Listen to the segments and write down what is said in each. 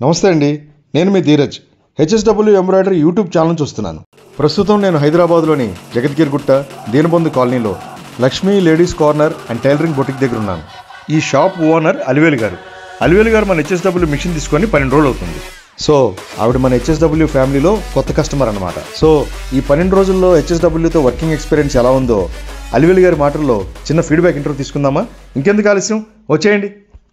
నమస్తే అండి, నేను మీ Dheeraj. HSW embroidery YouTube channel చూస్తున్నాను. ప్రస్తుతం నేను హైదరాబాద్లోని జగద్గిరిగుట్ట దీనబంధు కాలనీలో Lakshmi ladies corner and tailoring boutique దగ్గర ఉన్నాను. ఈ షాప్ ఓనర్ అలివేలు గారు. అలివేలు గారు మన హెచ్ఎస్డబ్ల్యూ మిషన్ తీసుకొని 12 రోజులు అవుతుంది. సో ఆవిడ మన హెచ్ఎస్డబ్ల్యూ ఫ్యామిలీలో కొత్త కస్టమర్ అనమాట. సో ఈ 12 రోజుల్లో హెచ్ఎస్డబ్ల్యూతో వర్కింగ్ ఎక్స్పీరియన్స్ ఎలా ఉందో అలివేలు గారి మాటల్లో చిన్న ఫీడ్బ్యాక్ ఇంటర్వ్యూ తీసుకుందామా? ఇంకెందుకు ఆలస్యం, వచ్చేయండి.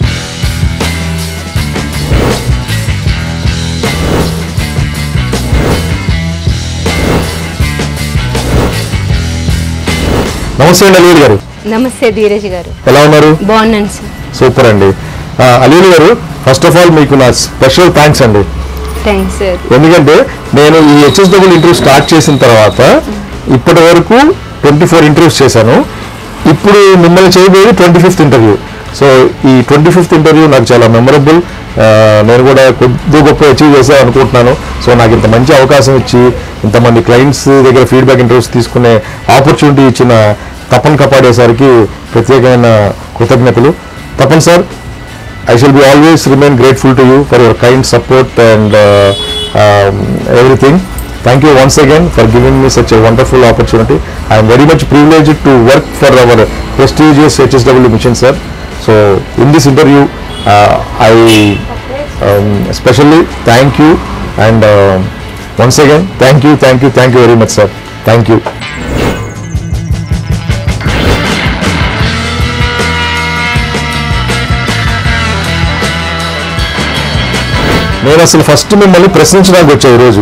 నమస్తే అండి అలివేలు గారు. నమస్తే ధీరజ్ గారు, ఎలా ఉన్నారు? బాగున్నాను సార్. సూపర్ అండి. అలివేలు గారు, ఫస్ట్ ఆఫ్ ఆల్ మీకు నా స్పెషల్ థ్యాంక్స్ అండి. Thanks sir. ఎందుకంటే నేను ఈ హెచ్ఎస్డబ్ల్యూ ఇంటర్వ్యూ స్టార్ట్ చేసిన తర్వాత ఇప్పటి వరకు 24 ఇంటర్వ్యూస్ చేశాను. ఇప్పుడు మిమ్మల్ని చేయబోయేది 25th ఇంటర్వ్యూ. సో ఈ 25th ఇంటర్వ్యూ నాకు చాలా మెమరబుల్. నేను కూడా కొద్ది గొప్ప అచీవ్ చేసాను అనుకుంటున్నాను. సో నాకు ఇంత మంచి అవకాశం ఇచ్చి ఇంతమంది క్లయింట్స్ దగ్గర ఫీడ్బ్యాక్ ఇంటర్వ్యూస్ తీసుకునే ఆపర్చునిటీ ఇచ్చిన తపన్ కపాడే సార్కి ప్రత్యేకమైన కృతజ్ఞతలు. Tapan sir, I shall be always remain grateful to you for your kind support and everything. Thank you once again for giving me such a wonderful opportunity. I am very much privileged to work for our prestigious HSW mission, sir. So in this interview, I especially thank you and once again thank you very much, sir. Thank you. నేను అసలు first మిమ్మల్ని ప్రశ్నించడానికి వచ్చా ఈరోజు.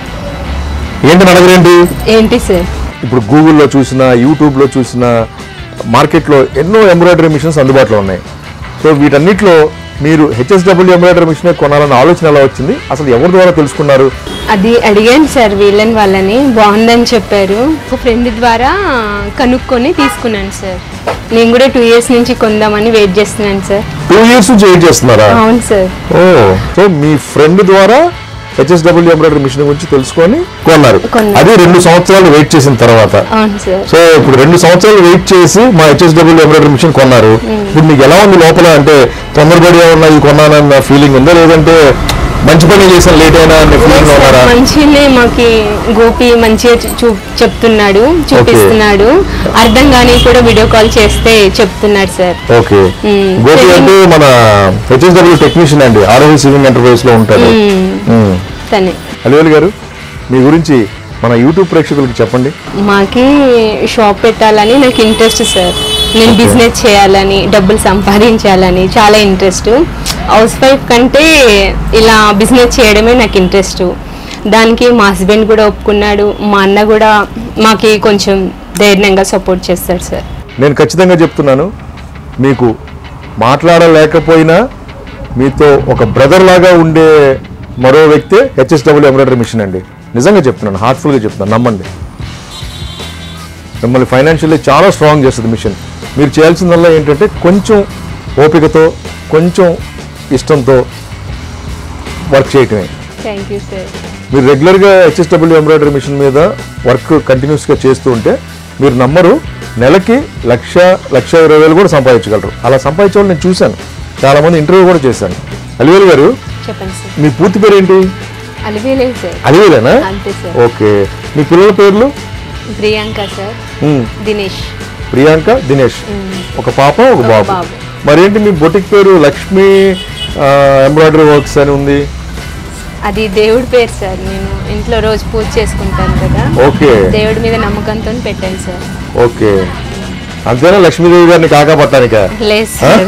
ఏంటని అడగరేంటి? ఏంటి sir? ఇప్పుడు గూగుల్లో చూసిన, యూట్యూబ్లో చూసిన, మార్కెట్లో ఎన్నో ఎంబ్రాయిడరీ మిషన్స్ అందుబాటులో ఉన్నాయి. సో వీటన్నిటిలో మీరు హెచ్ఎస్డబ్ల్యూ ఎంబ్రాయిడరీ మిషన్ కొనాలన్న ఆలోచన ఎలా వచ్చింది? అసలు ఎవరి ద్వారా తెలుసుకున్నారు? అది అడిగాను సార్, వాళ్ళని బాగుందని చెప్పారు. ఒక ఫ్రెండ్ ద్వారా కనుక్కొని తీసుకున్నాను సార్. నేను కూడా 2 years నుంచి కొందామని వెయిట్ చేస్తున్నాను సార్. 2 years నుంచి వెయిట్ చేస్తున్నారా? అవును సార్. ఓ, సో మీ ఫ్రెండ్ ద్వారా హెచ్ఎస్డబ్ల్యూ ఎంబ్రాయిడరీ మిషన్ గురించి తెలుసుకొని కొన్నారు. అది 2 సంవత్సరాలు వెయిట్ చేసిన తర్వాత. అవును సార్. సో ఇప్పుడు 2 సంవత్సరాలు వెయిట్ చేసి మా హెచ్ఎస్డబ్ల్యూ ఎంబ్రాయిడరీ మిషన్ కొన్నారు. ఇప్పుడు మీకు ఎలా ఉంది లోపల? అంటే తొందరపడి ఏమన్నా ఇది కొన్నానన్న ఫీలింగ్ ఉందా, లేదంటే మంచి పని చేసాను లేట్ అయినా అనే ఫీలింగ్ ఉన్నారా? మంచిగానే మాకి గోపి మంచిగా చెప్తున్నాడు, చూపిస్తున్నాడు. అర్థం కానీ కూడా వీడియో కాల్ చేస్తే చెప్తున్నాడు సార్. ఓకే. గోపి అంటే మన హెచ్ఎస్డబ్ల్యూ టెక్నీషియన్ అండి, ఆర్ఎల్ సివింగ్ ఎంటర్ప్రైజ్ లో ఉంటారు. అలివేలు గారు, మీ గురించి మన యూట్యూబ్ ప్రేక్షకులకు చెప్పండి. మాకి షాప్ పెట్టాలని నాకు ఇంట్రెస్ట్ సార్. నేను బిజినెస్ చేయాలని, డబ్బులు సంపాదించాలని చాలా ఇంట్రెస్ట్. హౌస్ వైఫ్ కంటే ఇలా బిజినెస్ చేయడమే నాకు ఇంట్రెస్ట్. దానికి మా హస్బెండ్ కూడా ఒప్పుకున్నాడు. మా అన్న కూడా మాకి కొంచెం ధైర్యంగా సపోర్ట్ చేస్తాడు సార్. నేను ఖచ్చితంగా చెప్తున్నాను, మీకు మాట్లాడలేకపోయినా మీతో ఒక బ్రదర్ లాగా ఉండే మరో వ్యక్తే హెచ్ఎస్డబ్ల్యూ ఎంబ్రాయిడరీ మిషన్ అండి. నిజంగా చెప్తున్నాను, హార్ట్ఫుల్గా చెప్తున్నాను, నమ్మండి. మిమ్మల్ని ఫైనాన్షియల్లీ చాలా స్ట్రాంగ్ చేస్తుంది మిషన్. మీరు చేయాల్సిందల్లా ఏంటంటే కొంచెం ఓపికతో, కొంచెం ఇష్టంతో వర్క్ చేయటమే. Thank you sir. మీరు రెగ్యులర్గా హెచ్ఎస్డబ్ల్యూ ఎంబ్రాయిడరీ మిషన్ మీద వర్క్ కంటిన్యూస్గా చేస్తూ ఉంటే మీరు నమ్మరు, నెలకి 1,20,000 కూడా సంపాదించగలరు. అలా సంపాదించే వాళ్ళు నేను చూశాను, చాలామంది ఇంటర్వ్యూ కూడా చేశాను. అలివేలు గారు, చెప్పండి సార్. మీ పూర్తి పేరు ఏంటి? అలివేలే సార్. అలివేలేనా? అంతే సార్. ఓకే. మీ పిల్లల పేర్లు? ప్రియాంక సార్, దినేష్. ప్రియాంక, దినేష్. ఒక పాప, ఒక బాబు. మరేంటి మీ బొటిక్ పేరు లక్ష్మీ ఎంబ్రాయిడరీ వర్క్స్ అని ఉంది? అది దేవుడి పేరు సార్. నేను ఇంట్లో రోజు పూజ చేసుకుంటాను కదా. ఓకే. దేవుడి మీద నమ్మకంతో పెట్టాను సార్. ఓకే. అంతేనా? లక్ష్మీదేవి గారిని కాకా పట్టానిక? లేదు సార్.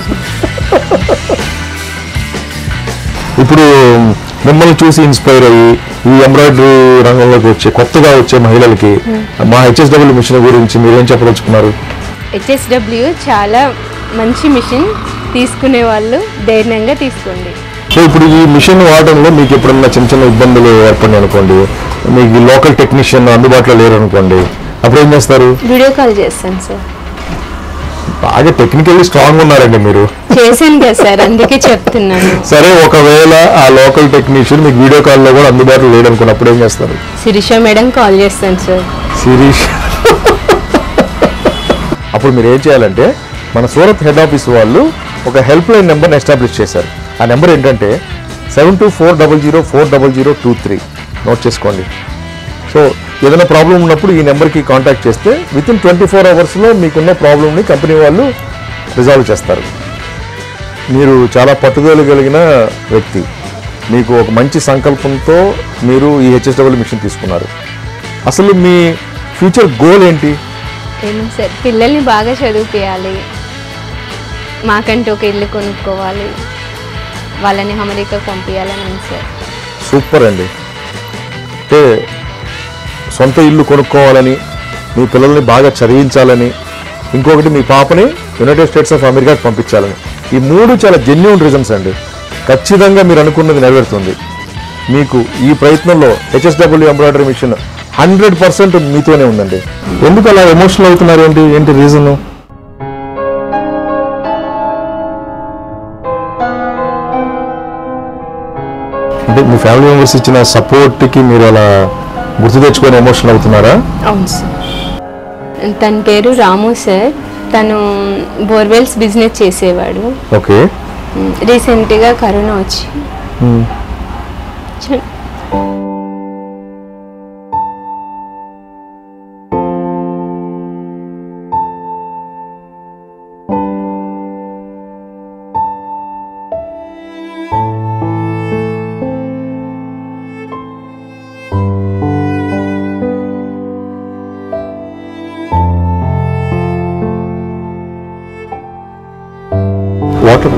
ఇప్పుడు మిమ్మల్ని చూసి ఇన్స్పైర్ అయ్యి ఈ ఎంబ్రాయిడరీ రంగంలోకి కొత్తగా వచ్చే మహిళలకి మా హెచ్ఎస్డబ్ల్యూ మిషన్ గురించి మీరేం చెప్పదలుచుకున్నారు? హెచ్ఎస్డబ్ల్యూ చాలా మంచి మిషన్, తీసుకునే వాళ్ళు ధైర్యంగా తీసుకోండి. సో ఇప్పుడు ఈ మిషన్ వాడడంలో మీకు ఎప్పుడన్నా చిన్న ఇబ్బందులు ఏర్పడి అనుకోండి, మీకు లోకల్ టెక్నీషియన్ అందుబాటులో లేరు అనుకోండి, అప్పుడు ఏం చేస్తారు? వీడియో కాల్ చేస్తాను సార్. బాగా టెక్నికల్లీ స్ట్రాంగ్ ఉన్నారండి మీరు. చేశాను కదా సార్, అందుకే చెప్తున్నాను. సరే, ఒకవేళ ఆ లోకల్ టెక్నీషియన్ మీకు వీడియో కాల్లో కూడా అందుబాటులో లేడు అనుకున్నప్పుడు ఏం చేస్తారు? శిరీష మేడం కాల్ చేస్తాను సార్. శిరీష్. అప్పుడు మీరు ఏం చేయాలంటే, మన సూరత్ హెడ్ ఆఫీస్ వాళ్ళు ఒక హెల్ప్ లైన్ నెంబర్ని ఎస్టాబ్లిష్ చేశారు. ఆ నెంబర్ ఏంటంటే 7240040023 నోట్ చేసుకోండి. సో ఏదైనా ప్రాబ్లం ఉన్నప్పుడు ఈ నెంబర్కి కాంటాక్ట్ చేస్తే వితిన్ 24 అవర్స్లో మీకున్న ప్రాబ్లమ్ని కంపెనీ వాళ్ళు రిజాల్వ్ చేస్తారు. మీరు చాలా పట్టుదల కలిగిన వ్యక్తి. మీకు ఒక మంచి సంకల్పంతో మీరు ఈ హెచ్ఎస్డబ్ల్యూ మిషన్ తీసుకున్నారు. అసలు మీ ఫ్యూచర్ గోల్ ఏంటి? ఏమన్నా సార్, పిల్లల్ని బాగా చదివిపియాలి, మాకంటే ఒక ఇల్లు కొనుక్కోవాలి, వాళ్ళని అమెరికాకు పంపించాలని ఉంది సార్. సూపర్ అండి. అంటే సొంత ఇల్లు కొనుక్కోవాలని, మీ పిల్లల్ని బాగా చదివించాలని, ఇంకొకటి మీ పాపని యునైటెడ్ స్టేట్స్ ఆఫ్ అమెరికాకి పంపించాలని. ఈ 3 చాలా జెన్యూన్ రీజన్స్ అండి. ఖచ్చితంగా మీరు అనుకున్నది నెరవేరుతుంది. మీకు ఈ ప్రయత్నంలో హెచ్ఎస్డబ్ల్యూ ఎంబ్రాయిడరీ మిషన్ 100% మీతోనే ఉందండి. ఎందుకు అలా ఎమోషనల్ అవుతున్నారు? ఏంటి రీజన్? అంటే మీ ఫ్యామిలీ మెంబర్స్ ఇచ్చిన సపోర్ట్కి మీరు అలా గుర్తు తెచ్చుకొని ఎమోషనల్ అవుతున్నారా? అవును సార్. తన పేరు రాము సార్. తను బోర్వెల్స్ బిజినెస్ చేసేవాడు. ఓకే. రీసెంట్గా కరోనా వచ్చి వాటర్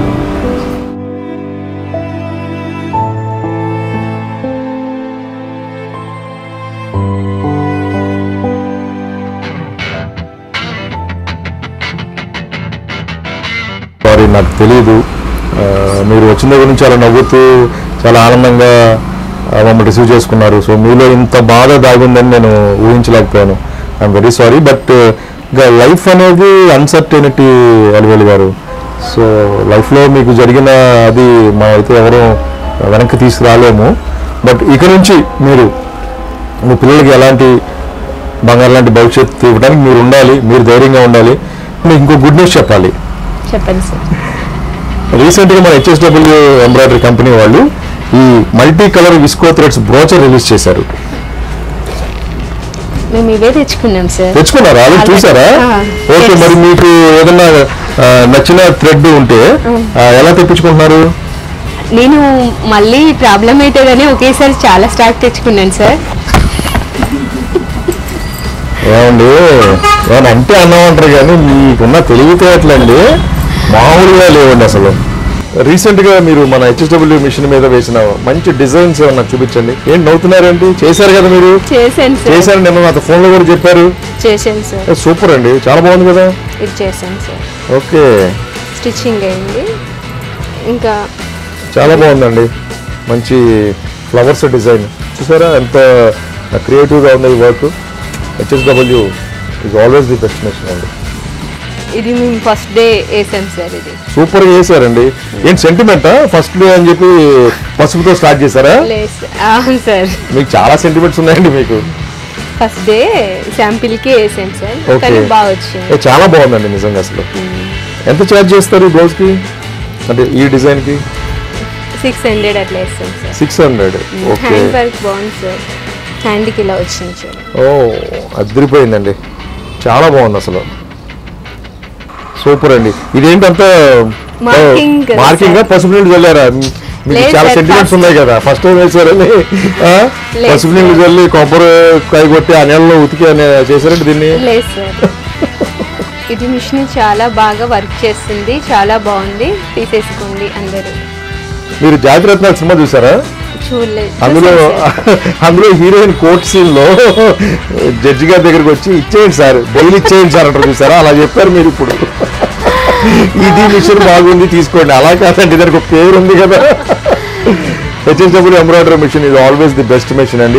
సారీ, నాకు తెలియదు. మీరు వచ్చిన దగ్గర నుంచి చాలా నవ్వుతూ చాలా ఆనందంగా మమ్మల్ని రిసీవ్ చేసుకున్నారు. సో మీలో ఇంత బాధ దాగుందని నేను ఊహించలేకపోయాను. I'm very sorry. బట్ ఇంకా లైఫ్ అనేది అన్సర్టెనిటీ అలివేలు గారు. సో లైఫ్లో మీకు జరిగిన అది మా అయితే ఎవరూ వెనక్కి తీసుకురాలేము. బట్ ఇక నుంచి మీరు మీ పిల్లలకి ఎలాంటి బంగారు లాంటి భవిష్యత్తు ఇవ్వడానికి మీరు ఉండాలి, మీరు ధైర్యంగా ఉండాలి. మీకు ఇంకో గుడ్ న్యూస్ చెప్పాలి. చెప్పండి సార్. రీసెంట్గా మన హెచ్ఎస్డబ్ల్యూ ఎంబ్రాయిడరీ కంపెనీ వాళ్ళు ఈ multi colour viscose threads brochure release చేశారు. మేము ఇవే తెచ్చుకున్నాం సార్. తెచ్చుకున్నారా? అది చూసారా? ఓకే. మరి మీకు ఏదన్నా నచ్చిన థ్రెడ్ ఉంటే ఎలా తెప్పించుకుంటున్నారు? నేను మళ్ళీ ప్రాబ్లం అవుతుందని ఒకేసారి చాలా స్టాక్ తెచ్చుకున్నాను సార్. ఏమండి, ఏమన్నా అంటే అన్నామంటారు కానీ మీకున్న తెలివితేటలండి మామూలుగా లేవండి అసలు. రీసెంట్గా మీరు మన హెచ్ఎస్డబ్ల్యూ మిషన్ మీద వేసిన మంచి డిజైన్స్ ఏమన్నా చూపించండి. ఏంటి నవ్వుతున్నారేంటి? చేశారు కదా మీరు? చేశారు. నిన్న నాతో ఫోన్లో కూడా చెప్పారు. చేశాను సార్. సూపర్ అండి, చాలా బాగుంది కదా. ఇది చేశాను సార్. ఓకే. స్టిచ్చింగ్ అయింది. ఇంకా చాలా బాగుందండి. మంచి ఫ్లవర్స్ డిజైన్ చూసారా? ఎంత క్రియేటివ్గా ఉంది ఈ work. HSW is always the best machine అండి. ఇది మేము ఫస్ట్ డే వేసాం సార్. ఇది సూపర్గా వేసారండి. ఏంటి సెంటిమెంటా? ఫస్ట్ డే అని చెప్పి పసుపుతో స్టార్ట్ చేశారా? అవును సార్. మీకు చాలా సెంటిమెంట్స్ ఉన్నాయండి. మీకు ఫస్ట్ డే శాంపిల్కి వేసాం సార్. కానీ బాగా వచ్చింది. చాలా బాగుందండి నిజంగా. అసలు ఎంత ఛార్జ్ చేస్తారు బ్లౌజ్కి, అంటే ఈ డిజైన్కి? 600 అట్లా వేస్తాం సార్. 600. ఓకే. హ్యాండ్ వర్క్ బాగుంది సార్. హ్యాండ్కి ఇలా వచ్చింది సార్. ఓ, అదిరిపోయిందండి. చాలా బాగుంది అసలు. సూపర్ అండి. ఇదేంటంతా మార్కింగ్ పసుపు నీళ్ళు చల్లారా? మీకు చాలా సెంటిమెంట్స్ ఉన్నాయి కదా. ఫస్ట్ టైం వేసారని పసుపు నీళ్ళు చల్లి కొబ్బరి కాయ కొట్టి ఆ నీళ్ళలో ఉతికి చేశారండి దీన్ని? లేదు సార్. ఇది మిషన్ చాలా బాగా వర్క్ చేస్తుంది, చాలా బాగుంది, తీసేసుకోండి అందరూ. మీరు జాతిరత్నాలు సినిమా చూసారా? చూడలేదు. అందులో హీరోయిన్ కోర్ట్ సీన్ లో జడ్జి గారి దగ్గరికి వచ్చి ఇచ్చేయండి సార్, బెయిల్ ఇచ్చేయండి సార్ అంటారు చూసారా? అలా చెప్పారు మీరు ఇప్పుడు. ఇది మిషన్ బాగుంది తీసుకోండి. అలా కాదండి, దానికి ఒక పేరు ఉంది కదా. HSW embroidery machine is always the best machine అండి.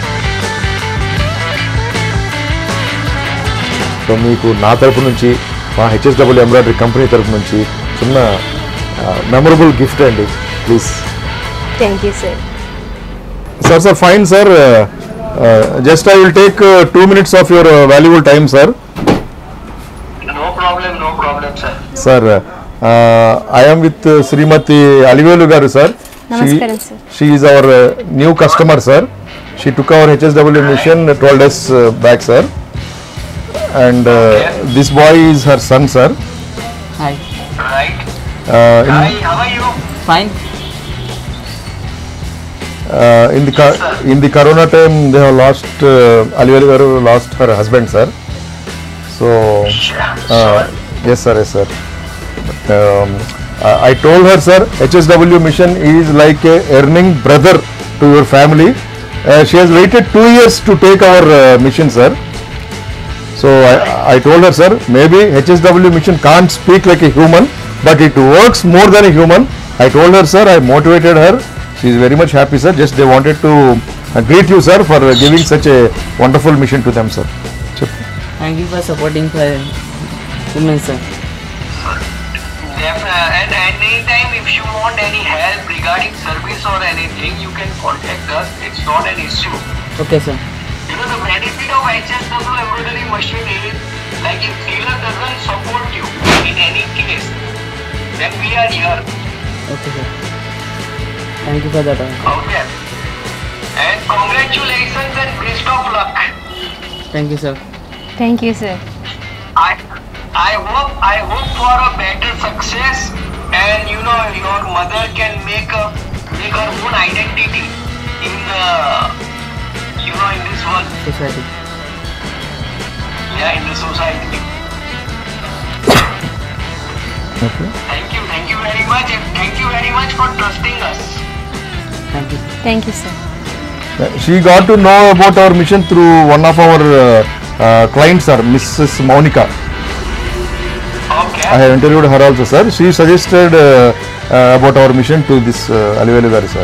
సో మీకు నా తరపు నుంచి, మా హెచ్ఎస్డబ్ల్యూ ఎంబ్రాయిడరీ కంపెనీ తరపు నుంచి చిన్న మెమరబుల్ గిఫ్ట్ అండి. Please. Thank you sir. Sir, fine, sir. Just I will take 2 minutes of your valuable time, sir. No problem, sir. Sir, I am with Srimati Alivelu garu, sir. నమస్కారం sir. She is our new customer, sir. She took our HSW mission 12 days back, sir. And this boy is her son, sir. Hi. Right. In, Hi, how are you? Fine. in the corona time, they have lost Alivali garu lost her husband, sir. So yes, sir. But, I told her, sir, HSW mission is like a earning brother to your family. She has waited 2 years to take our mission, sir. So I told her, sir, maybe HSW mission can't speak like a human, but it works more than a human. I told her, sir, I motivated her. She is very much happy, sir. Just they wanted to greet you, sir, for giving such a wonderful mission to them, sir. Thank you for supporting for women, sir. And anytime if you want any help regarding service or anything, you can contact us. It's not an issue. Okay, sir. You know, the benefit of HSW embroidery machine is, like, if dealer doesn't support you in any case, then we are here. Okay, sir. Thank you for that. Okay. And congratulations and best of luck. Thank you, sir. Thank you sir. I hope for a better success, and you know your mother can make her own identity in the in this world. Society. Yeah, in the society. Okay. Thank you very much, and thank you very much for trusting us. Thank you. Thank you sir. She got to know about our mission through one of our clients, sir, Mrs. Monica. Okay. I have interviewed her also, sir. She suggested about our mission to this Alivali garu, sir.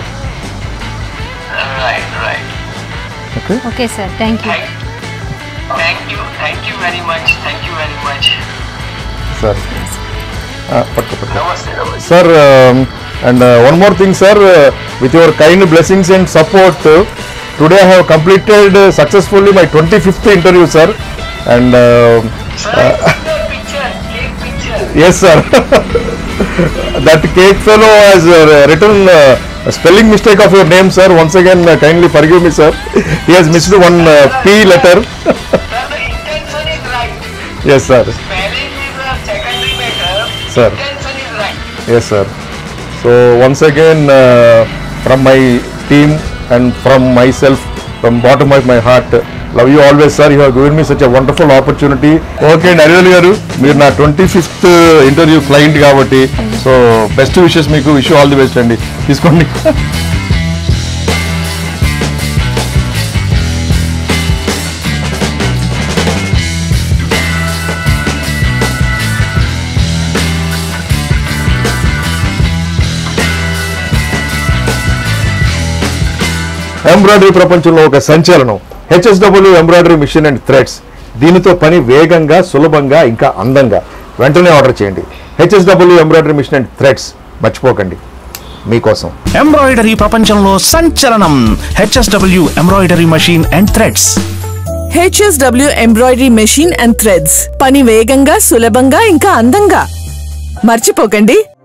Right. Okay. Okay sir. Thank you. Thank you very much. Sir. Pakka. Namaste. Sir, and one more thing, sir. With your kind blessings and support, today I have completed successfully my 25th interview, sir. And Sir, cake picture. yes, sir. That cake fellow has written a spelling mistake of your name, sir. Once again, kindly forgive me, sir. He has missed one P letter. Sir, the intention is right. Yes, sir. Spelling is a secondary matter. Sir. Intention is right. Yes, sir. So once again, from my team and from myself, from bottom of my heart, love you always, sir. You have given me such a wonderful opportunity. Okay, Alivali garu, మీరు నా 25th interview client కాబట్టి so best wishes మీకు. Wish all the best అండి. తీసుకోండి. Embroidery ప్రపంచంలో ఒక సంచలనం HSW embroidery machine and threads. దీనితో పని వేగంగా, సులభంగా, ఇంకా అందంగా. వెంటనే ఆర్డర్ చేయండి. HSW embroidery machine and threads. మర్చిపోకండి, మీకోసం. ఎంబ్రాయిడరీ ప్రపంచంలో సంచలనం HSW embroidery machine and threads. HSW embroidery machine and threads. పని వేగంగా, సులభంగా, ఇంకా అందంగా. మర్చిపోకండి.